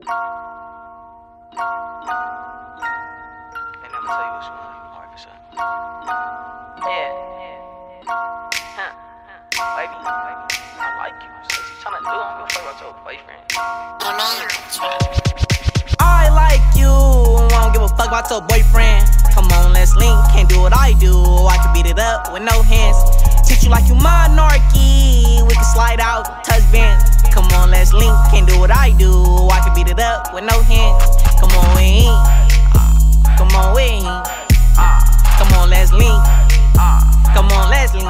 And I'ma tell you what's going on. Alright, for sure. Yeah. Huh. Baby, I like you. So what you tryna do? I don't give a fuck about your boyfriend. I like you, I don't give a fuck about your boyfriend. Come on, let's link, can't do what I do. I can beat it up with no hands. Treat you like you monarchy, we can slide out, touch bands. Come on, let's link, can't do what I do. I can beat it up with no hands. Come on, WhoHeem. Come on, WhoHeem. Come on, let's link. Come on, let's link.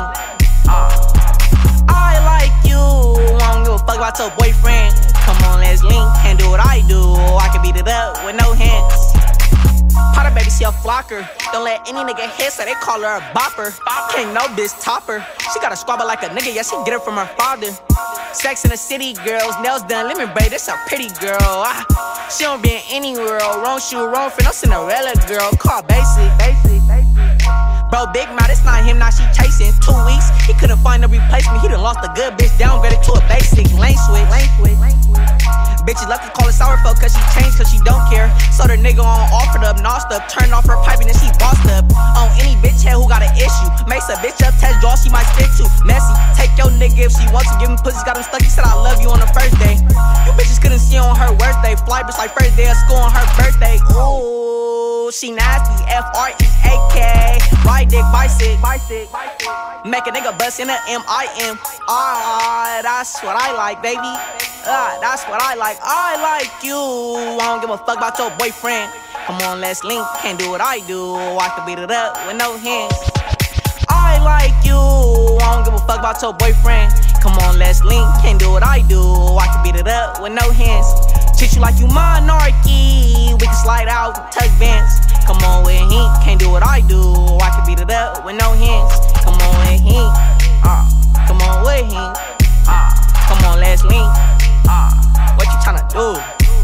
I like you, I don't give a fuck about your boyfriend. Come on, let's link, can't do what I do. I can beat it up with no hands. Prada baby, she a flocker. Don't let any nigga hit, so they call her a bopper. Can't no bitch topper. She got a squabble like a nigga, yeah, she get it from her father. Sex in the city, girls, nails done, lemon braid, this a pretty girl. She don't be in any world, wrong shoe, wrong fit, no Cinderella girl. Call basic. Bro, big mouth, it's not him, now she chasing. 2 weeks, he couldn't find a replacement. He done lost a good bitch, downgraded to a basic lane switch. Bitches left to call it sourful cause she changed, cause she don't care. So the nigga on offered up, nosed up, turned off her piping and she bossed up. On any bitch head who got an issue, makes a bitch up, test draw, she might stick to. Messy, take your nigga if she wants to, give him pussy, got him stuck. He said I love you on the first day. You bitches couldn't see on her worst day. Fly bitch like first day of school on her birthday. Ooh, she nasty, F-R-E-A-K. Ride dick, bicycle. Make a nigga bust in a M-I-M. That's what I like, baby. That's what I like. I like you. I don't give a fuck about your boyfriend. Come on, let's link. Can't do what I do. I can beat it up with no hands. I like you. I don't give a fuck about your boyfriend. Come on, let's link. Can't do what I do. I can beat it up with no hands. Treat you like you monarchy. We can slide out, touch bands. Come on, WhoHeem. Can't do what I do. I can beat it up with no hands. Come on, WhoHeem. Come on, WhoHeem. Come on, let's link. What you tryna do?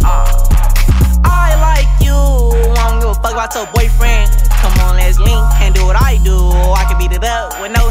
I like you. I don't give a fuck about your boyfriend. Come on, let's link. Can't do what I do. I can beat it up with no